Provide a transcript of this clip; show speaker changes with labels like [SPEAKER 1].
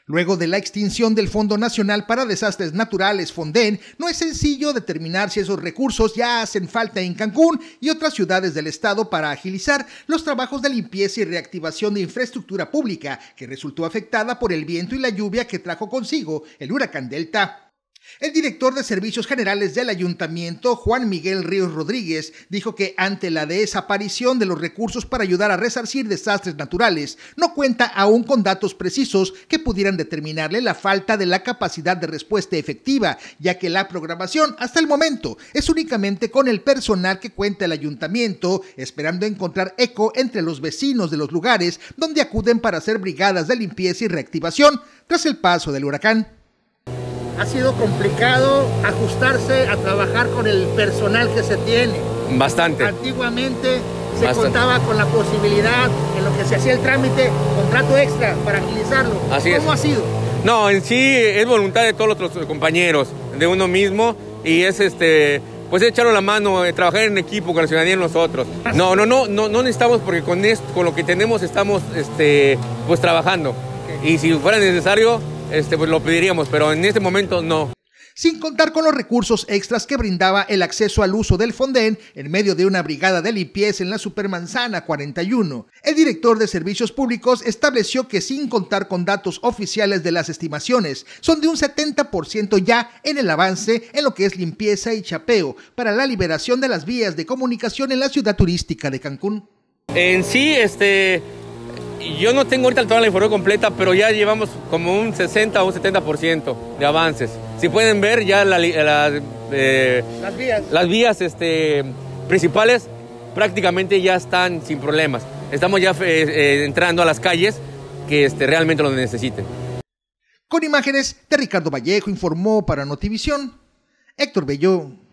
[SPEAKER 1] Luego de la extinción del Fondo Nacional para Desastres Naturales, Fonden, no es sencillo determinar si esos recursos ya hacen falta en Cancún y otras ciudades del estado para agilizar los trabajos de limpieza y reactivación de infraestructura pública que resultó afectada por el viento y la lluvia que trajo consigo el huracán Delta. El director de Servicios Generales del Ayuntamiento, Juan Miguel Ríos Rodríguez, dijo que ante la desaparición de los recursos para ayudar a resarcir desastres naturales, no cuenta aún con datos precisos que pudieran determinarle la falta de la capacidad de respuesta efectiva, ya que la programación hasta el momento es únicamente con el personal que cuenta el ayuntamiento, esperando encontrar eco entre los vecinos de los lugares donde acuden para hacer brigadas de limpieza y reactivación tras el paso del huracán.
[SPEAKER 2] Ha sido complicado ajustarse a trabajar con el personal que se tiene.
[SPEAKER 3] Bastante.
[SPEAKER 2] Antiguamente se contaba con la posibilidad, en lo que se hacía el trámite, contrato extra para agilizarlo.
[SPEAKER 3] Así es.
[SPEAKER 2] ¿Cómo ha sido?
[SPEAKER 3] No, en sí es voluntad de todos los compañeros, de uno mismo, y es pues echarle la mano, trabajar en equipo con la ciudadanía y nosotros. No necesitamos, porque con lo que tenemos estamos pues trabajando. Okay. Y si fuera necesario, pues lo pediríamos, pero en este momento no.
[SPEAKER 1] Sin contar con los recursos extras que brindaba el acceso al uso del Fonden en medio de una brigada de limpieza en la Supermanzana 41. El director de Servicios Públicos estableció que sin contar con datos oficiales de las estimaciones, son de un 70% ya en el avance en lo que es limpieza y chapeo para la liberación de las vías de comunicación en la ciudad turística de Cancún.
[SPEAKER 3] En sí, yo no tengo ahorita toda la información completa, pero ya llevamos como un 60 o un 70% de avances. Si pueden ver, ya las vías principales prácticamente ya están sin problemas. Estamos ya entrando a las calles que realmente lo necesiten.
[SPEAKER 1] Con imágenes de Ricardo Vallejo, informó para Notivisión Héctor Belló.